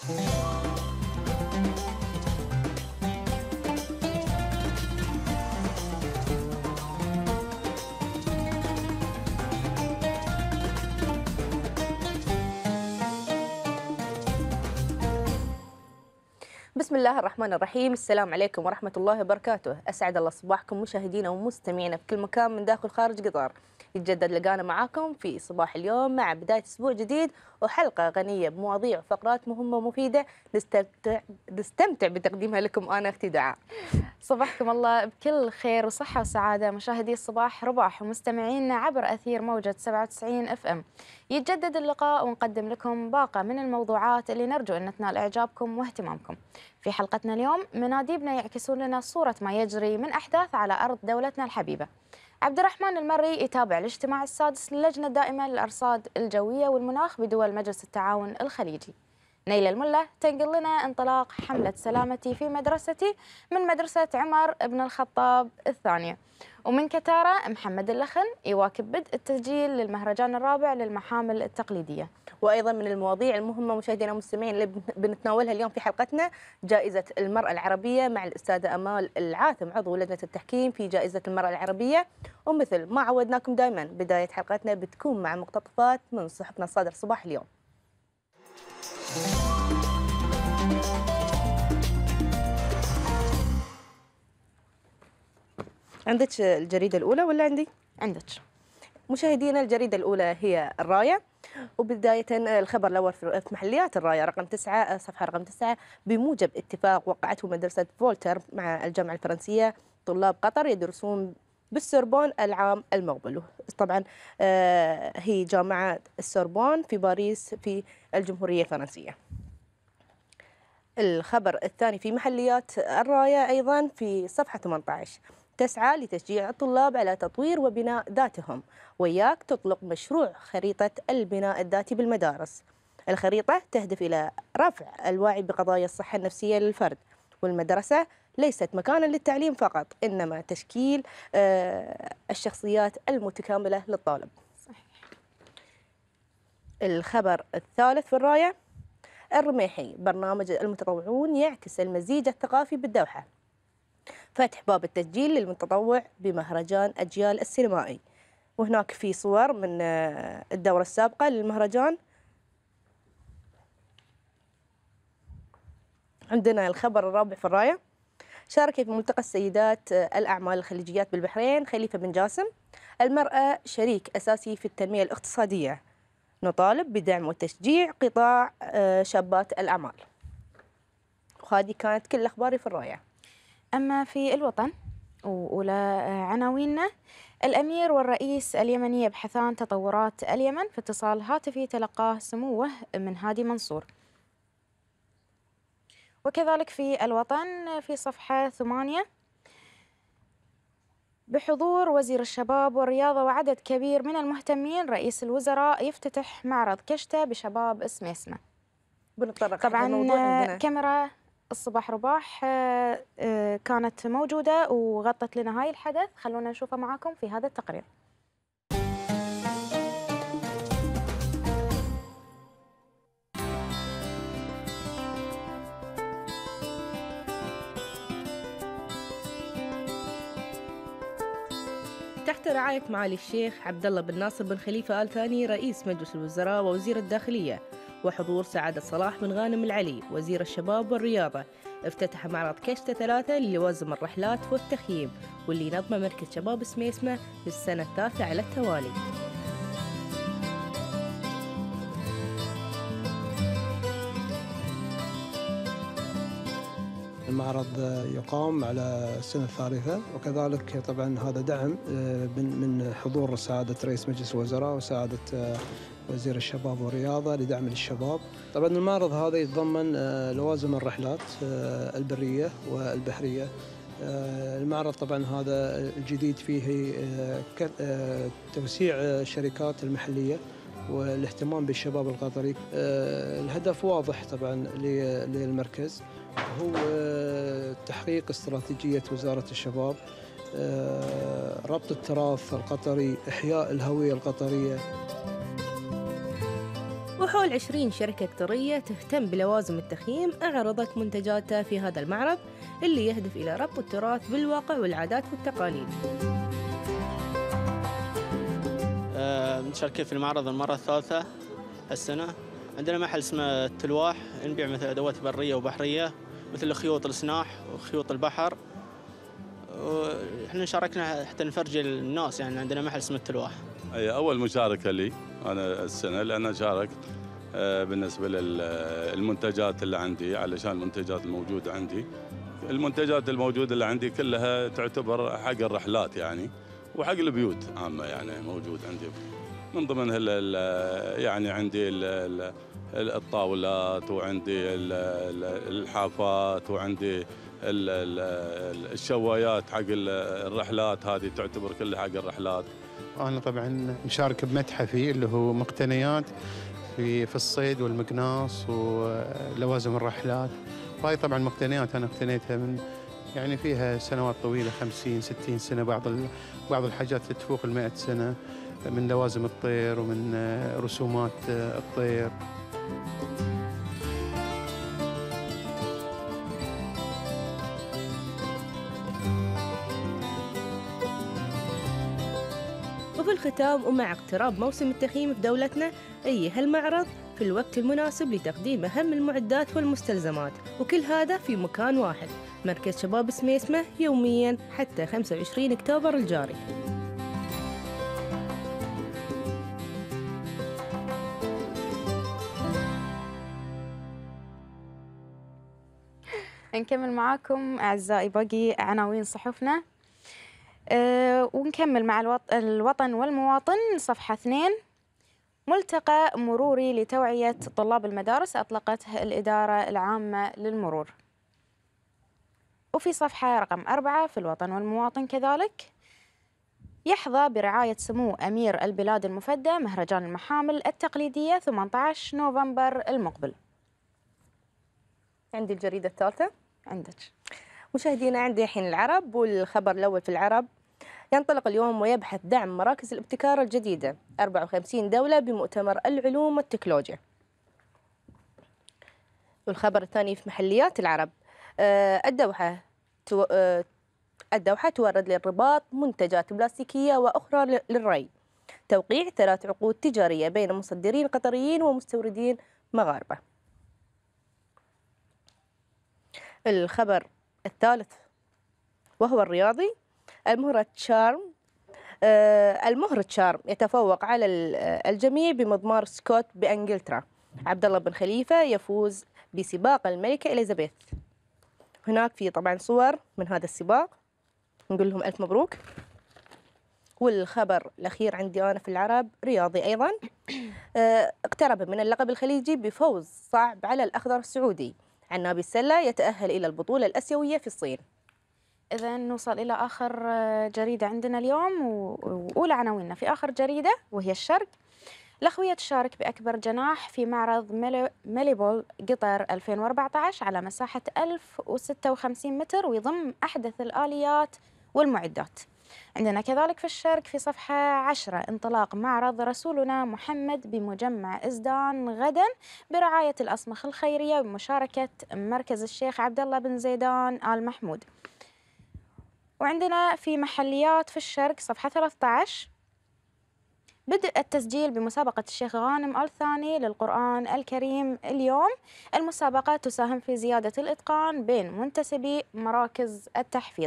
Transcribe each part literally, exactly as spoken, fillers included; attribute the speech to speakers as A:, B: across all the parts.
A: بسم الله الرحمن الرحيم. السلام عليكم ورحمة الله وبركاته. أسعد الله صباحكم مشاهدينا ومستمعينا في كل مكان من داخل وخارج قطر. يتجدد لقانا معاكم في صباح اليوم مع بداية أسبوع جديد وحلقة غنية بمواضيع وفقرات مهمة ومفيدة نستمتع نستمتع بتقديمها لكم أنا أختي دعاء.
B: صباحكم الله بكل خير وصحة وسعادة مشاهدي الصباح رباح ومستمعينا عبر أثير موجة سبعة وتسعين اف ام. يتجدد اللقاء ونقدم لكم باقة من الموضوعات اللي نرجو أن تنال إعجابكم واهتمامكم. في حلقتنا اليوم مناديبنا يعكسون لنا صورة ما يجري من أحداث على أرض دولتنا الحبيبة. عبد الرحمن المري يتابع الاجتماع السادس للجنة الدائمة للأرصاد الجوية والمناخ بدول مجلس التعاون الخليجي. نيلة الملا تنقل لنا انطلاق حملة سلامتي في مدرستي من مدرسة عمر بن الخطاب الثانية. ومن كتارة محمد اللخن يواكب بدء التسجيل للمهرجان الرابع للمحامل التقليدية.
A: وأيضا من المواضيع المهمة مشاهدينا المستمعين اللي بنتناولها اليوم في حلقتنا جائزة المرأة العربية مع الأستاذة أمال العاثم عضو لجنة التحكيم في جائزة المرأة العربية. ومثل ما عودناكم دائما بداية حلقتنا بتكون مع مقتطفات من صحفنا الصادر صباح اليوم. عندك الجريدة الأولى ولا عندي؟
B: عندك.
A: مشاهدينا الجريدة الأولى هي الراية، وبداية الخبر الأول في محليات الراية رقم تسعة صفحة رقم تسعة. بموجب اتفاق وقعته مدرسة فولتر مع الجامعة الفرنسية طلاب قطر يدرسون بالسوربون العام المقبل. طبعا هي جامعة السوربون في باريس في الجمهورية الفرنسية. الخبر الثاني في محليات الراية أيضا في صفحة ثمانية عشر. تسعى لتشجيع الطلاب على تطوير وبناء ذاتهم، وياك تطلق مشروع خريطة البناء الذاتي بالمدارس. الخريطة تهدف إلى رفع الوعي بقضايا الصحة النفسية للفرد، والمدرسة ليست مكانا للتعليم فقط إنما تشكيل الشخصيات المتكاملة للطالب. صحيح. الخبر الثالث في الراية الرميحي برنامج المتطوعون يعكس المزيج الثقافي بالدوحة. فتح باب التسجيل للمتطوع بمهرجان أجيال السينمائي، وهناك في صور من الدورة السابقة للمهرجان. عندنا الخبر الرابع في الراية شارك في ملتقى السيدات الأعمال الخليجيات بالبحرين خليفة بن جاسم. المرأة شريك أساسي في التنمية الاقتصادية، نطالب بدعم وتشجيع قطاع شابات الأعمال. وهذه كانت كل أخباري في الراية.
B: أما في الوطن وأولى عناويننا: الأمير والرئيس اليمني يبحثان تطورات اليمن في اتصال هاتفي تلقاه سموه من هادي منصور. وكذلك في الوطن في صفحة ثمانية بحضور وزير الشباب والرياضة وعدد كبير من المهتمين رئيس الوزراء يفتتح معرض كشتة بشباب سميسمة.
A: بنتطرق
B: طبعا كاميرا الصباح رباح كانت موجودة وغطت لنا هاي الحدث، خلونا نشوفها معاكم في هذا التقرير.
A: تحت رعاية معالي الشيخ عبد الله بن ناصر بن خليفة آل ثاني رئيس مجلس الوزراء ووزير الداخلية، وحضور سعادة صلاح بن غانم العلي وزير الشباب والرياضة، افتتح معرض كشتة ثلاثة لوزم الرحلات والتخييم واللي نظمه مركز شباب سميسمة للسنة الثالثة على التوالي.
C: المعرض يقام على السنة الثالثة، وكذلك طبعا هذا دعم من حضور سعادة رئيس مجلس الوزراء وسعادة وزير الشباب والرياضة لدعم الشباب. طبعا المعرض هذا يتضمن لوازم الرحلات البرية والبحرية. المعرض طبعا هذا الجديد فيه توسيع الشركات المحلية والاهتمام بالشباب القطري. الهدف واضح طبعا للمركز هو تحقيق استراتيجية وزارة الشباب، ربط التراث القطري، إحياء الهوية القطرية.
A: وحول عشرين شركة قطرية تهتم بلوازم التخييم عرضت منتجاتها في هذا المعرض اللي يهدف إلى ربط التراث بالواقع والعادات والتقاليد.
D: مشاركين في المعرض المرة الثالثة السنة. عندنا محل اسمه التلواح، نبيع مثل أدوات برية وبحرية مثل خيوط السناح وخيوط البحر، وإحنا شاركنا حتى نفرجي الناس، يعني عندنا محل اسمه التلواح.
E: أي أول مشاركة لي أنا السنة، لأن شاركت بالنسبة للمنتجات اللي عندي، علشان المنتجات الموجودة عندي. المنتجات الموجودة اللي عندي كلها تعتبر حق الرحلات يعني، وحق البيوت عامة يعني موجود عندي. من ضمنها يعني عندي الطاولات، وعندي الحافات، وعندي الشوايات حق الرحلات، هذه تعتبر كلها حق الرحلات.
F: أنا طبعا مشارك بمتحفي اللي هو مقتنيات في في الصيد والمقناص ولوازم الرحلات. وهي طبعا مقتنيات أنا اقتنيتها من يعني فيها سنوات طويلة، خمسين ستين سنة، بعض بعض الحاجات تفوق المئة سنة، من لوازم الطير ومن رسومات الطير.
A: وفي الختام ومع اقتراب موسم التخييم في دولتنا، أي هالمعرض في الوقت المناسب لتقديم أهم المعدات والمستلزمات، وكل هذا في مكان واحد، مركز شباب سميسمة، يومياً حتى خمسة وعشرين أكتوبر الجاري.
B: نكمل معاكم أعزائي باقي عناوين صحفنا. أه ونكمل مع الوط... الوطن والمواطن صفحة اثنين. ملتقى مروري لتوعية طلاب المدارس أطلقته الإدارة العامة للمرور. وفي صفحة رقم أربعة في الوطن والمواطن كذلك، يحظى برعاية سمو أمير البلاد المفدى مهرجان المحامل التقليدية ثمانية عشر نوفمبر المقبل.
A: عندي الجريدة الثالثة.
B: عندك
A: مشاهدينا، عندي الحين العرب، والخبر الأول في العرب: ينطلق اليوم ويبحث دعم مراكز الابتكار الجديدة، أربعة وخمسين دولة بمؤتمر العلوم والتكنولوجيا. والخبر الثاني في محليات العرب: الدوحة الدوحة تورد للرباط منتجات بلاستيكية وأخرى للري. توقيع ثلاث عقود تجارية بين مصدرين قطريين ومستوردين مغاربة. الخبر الثالث وهو الرياضي: المهرة تشارم المهرة تشارم يتفوق على الجميع بمضمار سكوت بإنجلترا. عبد الله بن خليفة يفوز بسباق الملكة إليزابيث. هناك في طبعا صور من هذا السباق، نقول لهم ألف مبروك. والخبر الأخير عندي أنا في العرب رياضي أيضا: اقترب من اللقب الخليجي بفوز صعب على الأخضر السعودي. عنابي السلة يتأهل إلى البطولة الأسيوية في الصين.
B: إذا نوصل إلى آخر جريدة عندنا اليوم، وأولى عناويننا في آخر جريدة وهي الشرق. الأخوية تشارك بأكبر جناح في معرض ماليبول قطر ألفين وأربعة عشر على مساحة ألف وستة وخمسين متر، ويضم أحدث الآليات والمعدات. عندنا كذلك في الشرق في صفحة عشرة: انطلاق معرض رسولنا محمد بمجمع إزدان غدا برعاية الأصمخ الخيرية بمشاركة مركز الشيخ عبد الله بن زيدان آل محمود. وعندنا في محليات في الشرق صفحة ثلاثة عشر: بدء التسجيل بمسابقة الشيخ غانم آل ثاني للقرآن الكريم اليوم. المسابقة تساهم في زيادة الإتقان بين منتسبي مراكز التحفيظ.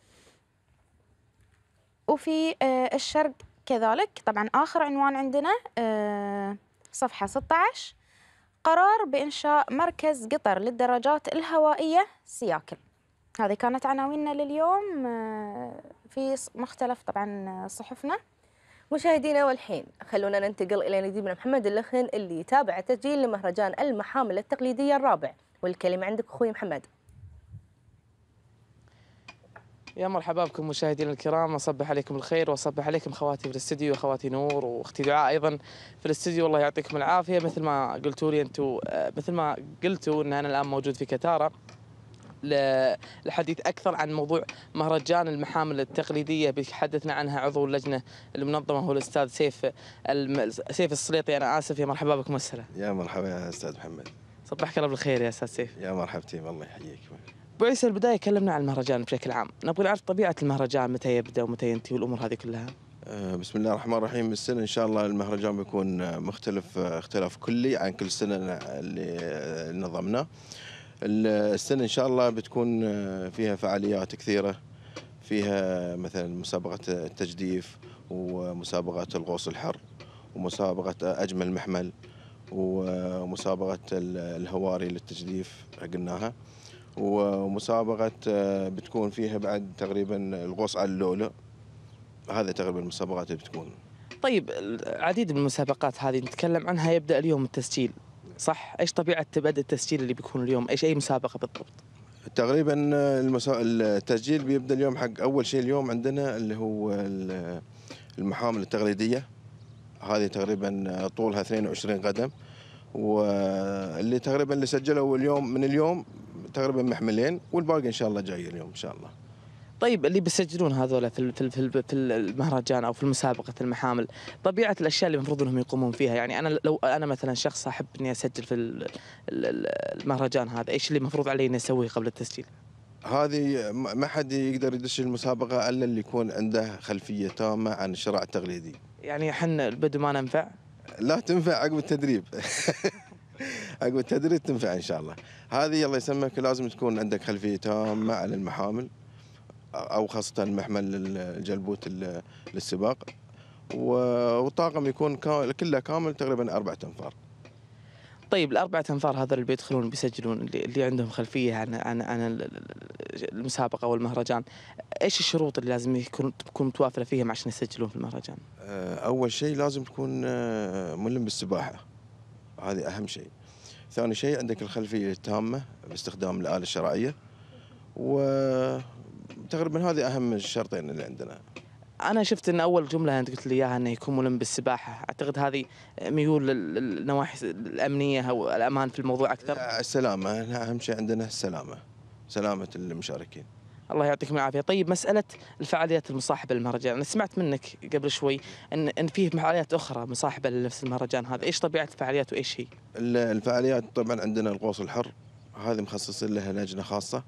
B: وفي الشرق كذلك طبعا آخر عنوان عندنا صفحة ستة عشر: قرار بإنشاء مركز قطر للدراجات الهوائية سياكل. هذه كانت عناويننا لليوم في مختلف طبعا صحفنا.
A: مشاهدينا، والحين خلونا ننتقل إلى نديمنا محمد اللخن اللي يتابع التسجيل لمهرجان المحامل التقليدية الرابع، والكلمة عندك أخوي محمد.
G: يا مرحبا بكم مشاهدينا الكرام، أصبح عليكم الخير وأصبح عليكم خواتي في الاستديو وخواتي نور واختي دعاء أيضا في الاستديو. الله يعطيكم العافية. مثل ما قلتوا لي أنتم، مثل ما قلتوا أن أنا الآن موجود في كتارة، للحديث اكثر عن موضوع مهرجان المحامل التقليديه بيتحدثنا عنها عضو اللجنه المنظمه هو الاستاذ سيف الم... سيف السليطي. انا اسف، يا مرحبا بكم السلام.
H: يا مرحبا يا استاذ محمد.
G: صبحك الله بالخير يا استاذ سيف.
H: يا مرحبتين، الله يحييك.
G: ابو عيسى، البدايه كلمنا عن المهرجان بشكل عام، نبغى نعرف طبيعه المهرجان، متى يبدا ومتى ينتهي والامور هذه كلها.
H: بسم الله الرحمن الرحيم. السنة إن شاء الله المهرجان بيكون مختلف اختلاف كلي عن كل سنة اللي نظمناه. السنة إن شاء الله بتكون فيها فعاليات كثيرة، فيها مثلا مسابقة التجديف ومسابقة الغوص الحر ومسابقة أجمل محمل ومسابقة الهواري للتجديف قلناها، ومسابقة بتكون فيها بعد تقريبا الغوص على اللؤلؤ. هذا تقريبا المسابقات اللي بتكون.
G: طيب، العديد من المسابقات هذه نتكلم عنها يبدأ اليوم التسجيل، صح؟ ايش طبيعة بدء التسجيل اللي بيكون اليوم؟ ايش اي مسابقة بالضبط؟
H: تقريبا المسا... التسجيل بيبدأ اليوم حق أول شيء اليوم عندنا اللي هو المحامل التقليدية. هذه تقريبا طولها اثنين وعشرين قدم، واللي تقريبا اللي سجلوا اليوم من اليوم تقريبا محملين، والباقي إن شاء الله جاي اليوم إن شاء الله.
G: طيب، اللي بيسجلون هذول في في في المهرجان او في مسابقه المحامل، طبيعه الاشياء اللي المفروض انهم يقومون فيها، يعني انا لو انا مثلا شخص احب اني اسجل في المهرجان هذا، ايش اللي المفروض علي اني اسويه قبل التسجيل؟
H: هذه ما حد يقدر يدش المسابقه الا اللي يكون عنده خلفيه تامه عن الشرع التقليدي.
G: يعني احنا البدو ما ننفع؟
H: لا، تنفع عقب التدريب. عقب التدريب تنفع ان شاء الله. هذه الله يسمك لازم تكون عندك خلفيه تامه عن المحامل، او خاصه المحمل الجلبوت للسباق، والطاقم يكون كله كامل تقريبا أربعة أنفار.
G: طيب، الأربعة أنفار هذول اللي بيدخلون بيسجلون، اللي, اللي عندهم خلفية عن عن عن المسابقة والمهرجان، ايش الشروط اللي لازم يكون تكون متوافرة فيهم عشان يسجلون في المهرجان؟
H: أول شيء لازم تكون ملم بالسباحة، هذه أهم شيء. ثاني شيء عندك الخلفية التامة باستخدام الآلة الشرعية، وتقريبا هذه أهم الشرطين اللي عندنا.
G: أنا شفت أن أول جملة أنت قلت لي إياها أنه يكون ملم بالسباحة، أعتقد هذه ميول للنواحي الأمنية أو الأمان في الموضوع أكثر.
H: السلامة أهم شيء عندنا، السلامة، سلامة المشاركين.
G: الله يعطيكم العافية. طيب، مسألة الفعاليات المصاحبة للمهرجان، أنا سمعت منك قبل شوي أن أن فيه فعاليات أخرى مصاحبة لنفس المهرجان هذا، إيش طبيعة الفعاليات وإيش هي؟
H: الفعاليات طبعا عندنا الغوص الحر، هذه مخصصين لها لجنة خاصة،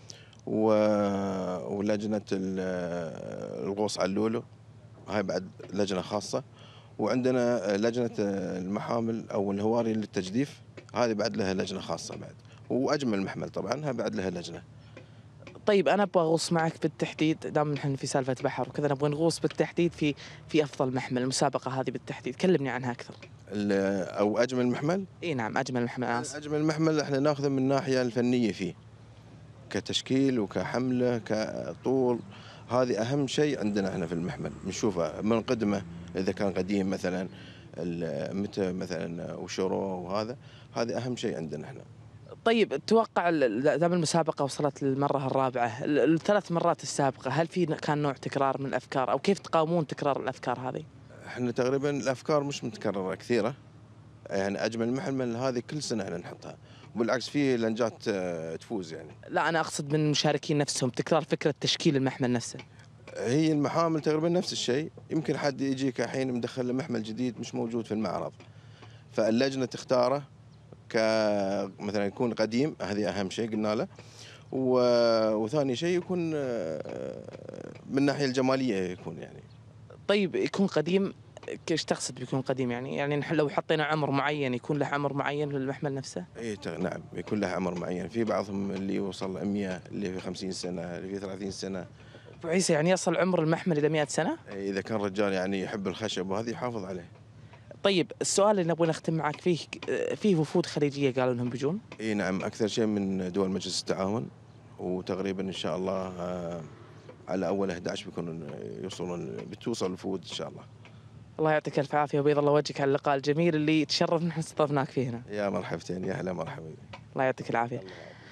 H: ولجنة الغوص على اللولو هاي بعد لجنة خاصة، وعندنا لجنة المحامل أو الهواري للتجديف، هذه بعد لها لجنة خاصة بعد، وأجمل محمل طبعا هاي بعد لها لجنة.
G: طيب، أنا أبغى أغوص معك بالتحديد، دام نحن في سالفة بحر وكذا، نبغى نغوص بالتحديد في في أفضل محمل، المسابقة هذه بالتحديد كلمني عنها أكثر.
H: أو أجمل محمل؟
G: إي نعم، أجمل محمل. آسف.
H: أجمل محمل إحنا ناخذه من الناحية الفنية فيه، كتشكيل وكحملة كطول، هذه أهم شيء عندنا احنا في المحمل، بنشوفه من قدمه إذا كان قديم مثلا متى مثلا وشروه، وهذا هذه أهم شيء عندنا احنا.
G: طيب، توقع دام المسابقة وصلت للمرة الرابعة، الثلاث مرات السابقة هل في كان نوع تكرار من الأفكار، أو كيف تقاومون تكرار الأفكار هذه؟
H: احنا تقريبا الأفكار مش متكررة كثيرة، يعني أجمل محمل هذه كل سنة احنا نحطها، وبالعكس فيه لنجات تفوز يعني.
G: لا، أنا أقصد من المشاركين نفسهم، تكرار فكرة تشكيل المحمل نفسه.
H: هي المحامل تقريبا نفس الشيء، يمكن حد يجيك الحين مدخل له محمل جديد مش موجود في المعرض، فاللجنة تختاره كمثلا يكون قديم، هذه أهم شيء قلنا له، وثاني شيء يكون من الناحية الجمالية يكون يعني.
G: طيب، يكون قديم، ايش تقصد بيكون قديم يعني؟ يعني نحن لو حطينا عمر معين يكون له عمر معين للمحمل نفسه؟
H: اي نعم، يكون له عمر معين، في بعضهم اللي يوصل مئة، اللي في خمسين سنة، اللي في ثلاثين سنة.
G: أبو عيسى، يعني يصل عمر المحمل إلى مئة سنة؟
H: إذا كان رجال يعني يحب الخشب وهذا يحافظ عليه.
G: طيب، السؤال اللي نبغى نختم معك فيه، فيه وفود خليجية قالوا انهم بيجون؟
H: اي نعم، اكثر شيء من دول مجلس التعاون، وتقريبا ان شاء الله على اول أحد عشر بيكونوا يوصلون، بتوصل الوفود ان شاء الله.
G: الله يعطيك الف عافية وبيض الله وجهك على اللقاء الجميل اللي تشرف نحن استضفناك فيه هنا.
H: يا مرحبتين، يا هلا مرحبا.
G: الله يعطيك العافية.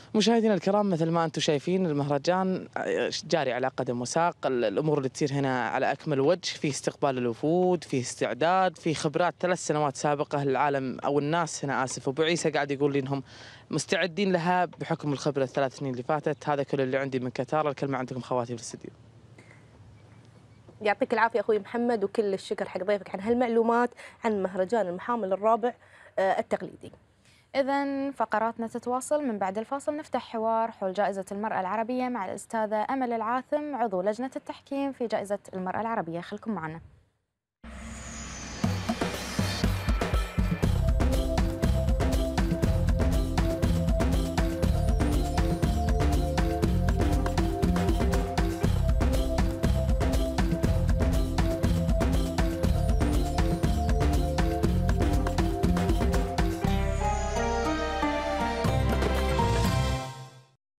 G: مشاهدينا الكرام، مثل ما انتم شايفين المهرجان جاري على قدم وساق، الامور اللي تصير هنا على اكمل وجه، في استقبال الوفود، في استعداد، في خبرات ثلاث سنوات سابقه العالم او الناس هنا اسف ابو عيسى قاعد يقول لي انهم مستعدين لها بحكم الخبره الثلاث سنين اللي فاتت. هذا كل اللي عندي من كتار، الكلمه عندكم خواتي في الاستديو.
A: يعطيك العافيه اخوي محمد، وكل الشكر حق ضيفك عن هالمعلومات عن مهرجان المحامل الرابع التقليدي. إذن فقراتنا تتواصل من بعد الفاصل. نفتح حوار حول جائزة المرأة العربية مع الأستاذة أمل العاثم عضو لجنة التحكيم في جائزة المرأة العربية. خلكم معنا.